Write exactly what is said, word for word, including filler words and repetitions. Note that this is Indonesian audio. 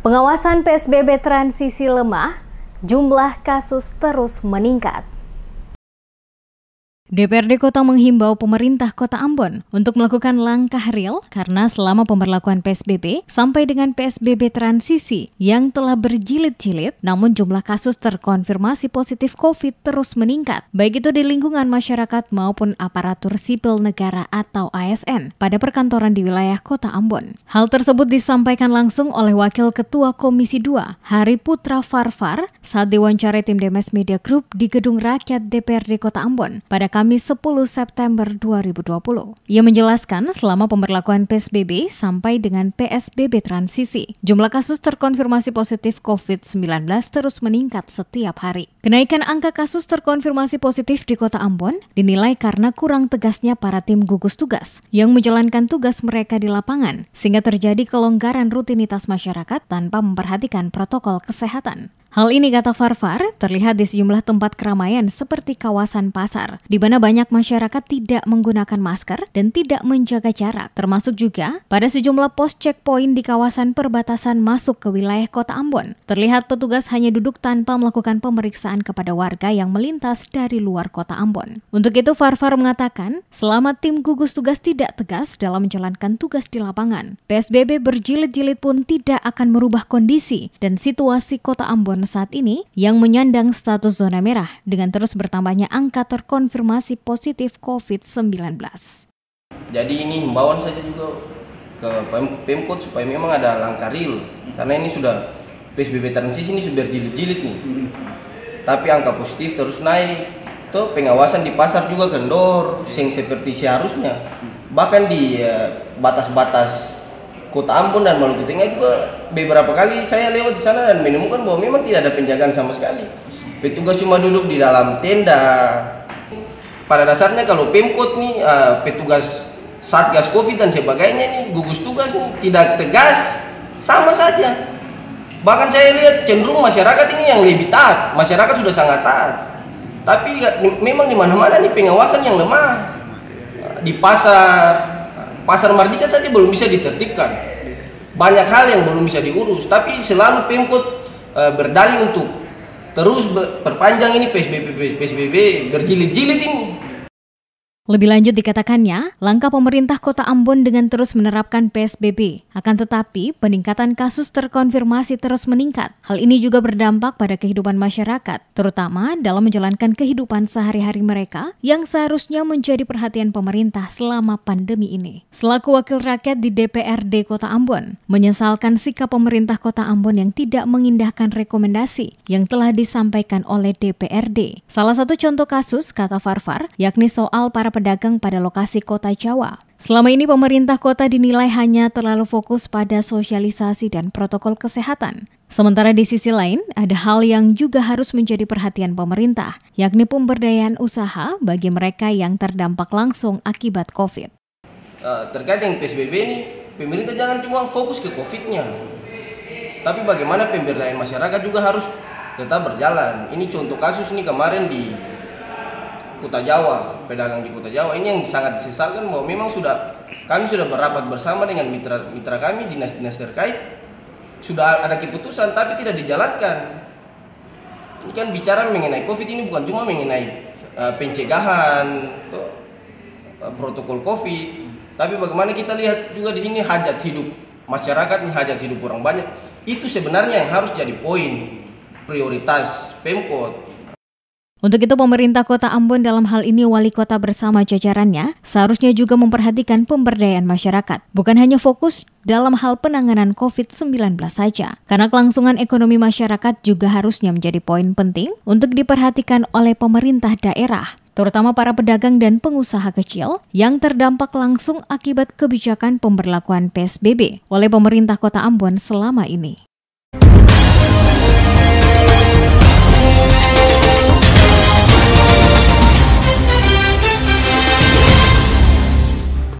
Pengawasan P S B B transisi lemah, jumlah kasus terus meningkat. D P R D Kota menghimbau pemerintah Kota Ambon untuk melakukan langkah real karena selama pemberlakuan P S B B sampai dengan P S B B transisi yang telah berjilid-jilid, namun jumlah kasus terkonfirmasi positif COVID terus meningkat, baik itu di lingkungan masyarakat maupun aparatur sipil negara atau A S N pada perkantoran di wilayah Kota Ambon. Hal tersebut disampaikan langsung oleh Wakil Ketua Komisi dua, Hari Putra Farfar, saat diwawancarai tim Demes Media Group di Gedung Rakyat D P R D Kota Ambon pada Kamis sepuluh September dua ribu dua puluh. Ia menjelaskan selama pemberlakuan P S B B sampai dengan P S B B transisi, jumlah kasus terkonfirmasi positif COVID sembilan belas terus meningkat setiap hari. Kenaikan angka kasus terkonfirmasi positif di Kota Ambon dinilai karena kurang tegasnya para tim gugus tugas yang menjalankan tugas mereka di lapangan, sehingga terjadi kelonggaran rutinitas masyarakat tanpa memperhatikan protokol kesehatan. Hal ini, kata Farfar, terlihat di sejumlah tempat keramaian seperti kawasan pasar, di mana banyak masyarakat tidak menggunakan masker dan tidak menjaga jarak, termasuk juga pada sejumlah pos checkpoint di kawasan perbatasan masuk ke wilayah Kota Ambon. Terlihat petugas hanya duduk tanpa melakukan pemeriksaan kepada warga yang melintas dari luar Kota Ambon. Untuk itu, Farfar mengatakan, selama tim gugus tugas tidak tegas dalam menjalankan tugas di lapangan, P S B B berjilid-jilid pun tidak akan merubah kondisi dan situasi Kota Ambon saat ini yang menyandang status zona merah dengan terus bertambahnya angka terkonfirmasi positif COVID sembilan belas. Jadi ini himbauan saja juga ke Pemkot supaya memang ada langkah real, karena ini sudah P S B B transisi ini sudah berjilid-jilid nih. Hmm. Tapi angka positif terus naik. Tuh pengawasan di pasar juga kendor, sing seperti seharusnya. Bahkan di uh, batas-batas Kota Ambon dan Maluku Tengah juga beberapa kali saya lewat di sana dan menemukan bahwa memang tidak ada penjagaan sama sekali. Petugas cuma duduk di dalam tenda. Pada dasarnya kalau Pemkot nih, uh, petugas Satgas Covid dan sebagainya nih, gugus tugas nih tidak tegas, sama saja. Bahkan saya lihat cenderung masyarakat ini yang lebih taat. Masyarakat sudah sangat taat. Tapi memang di mana-mana nih pengawasan yang lemah. Di pasar Pasar Mardika saja belum bisa ditertibkan. Banyak hal yang belum bisa diurus, tapi selalu Pemkot e, berdalih untuk terus perpanjang ini P S B B P S B B berjilid-jilid ini. Lebih lanjut dikatakannya, langkah pemerintah Kota Ambon dengan terus menerapkan P S B B. Akan tetapi, peningkatan kasus terkonfirmasi terus meningkat. Hal ini juga berdampak pada kehidupan masyarakat, terutama dalam menjalankan kehidupan sehari-hari mereka yang seharusnya menjadi perhatian pemerintah selama pandemi ini. Selaku wakil rakyat di D P R D Kota Ambon, menyesalkan sikap pemerintah Kota Ambon yang tidak mengindahkan rekomendasi yang telah disampaikan oleh D P R D. Salah satu contoh kasus, kata Farfar, yakni soal para pedagang pada lokasi Kota Jawa. Selama ini pemerintah kota dinilai hanya terlalu fokus pada sosialisasi dan protokol kesehatan. Sementara di sisi lain, ada hal yang juga harus menjadi perhatian pemerintah, yakni pemberdayaan usaha bagi mereka yang terdampak langsung akibat COVID. Uh, terkait dengan P S B B ini, pemerintah jangan cuma fokus ke COVID-nya, tapi bagaimana pemberdayaan masyarakat juga harus tetap berjalan. Ini contoh kasus nih kemarin di Kota Jawa, pedagang di Kota Jawa ini yang sangat disesalkan bahwa memang sudah kami sudah berapat bersama dengan mitra-mitra kami, dinas-dinas terkait, sudah ada keputusan tapi tidak dijalankan. Ini kan bicara mengenai COVID ini bukan cuma mengenai uh, pencegahan, tuh, uh, protokol COVID, tapi bagaimana kita lihat juga di sini hajat hidup masyarakat, nih hajat hidup orang banyak. Itu sebenarnya yang harus jadi poin prioritas Pemkot. Untuk itu pemerintah Kota Ambon dalam hal ini wali kota bersama jajarannya seharusnya juga memperhatikan pemberdayaan masyarakat, bukan hanya fokus dalam hal penanganan COVID sembilan belas saja. Karena kelangsungan ekonomi masyarakat juga harusnya menjadi poin penting untuk diperhatikan oleh pemerintah daerah, terutama para pedagang dan pengusaha kecil yang terdampak langsung akibat kebijakan pemberlakuan P S B B oleh pemerintah Kota Ambon selama ini.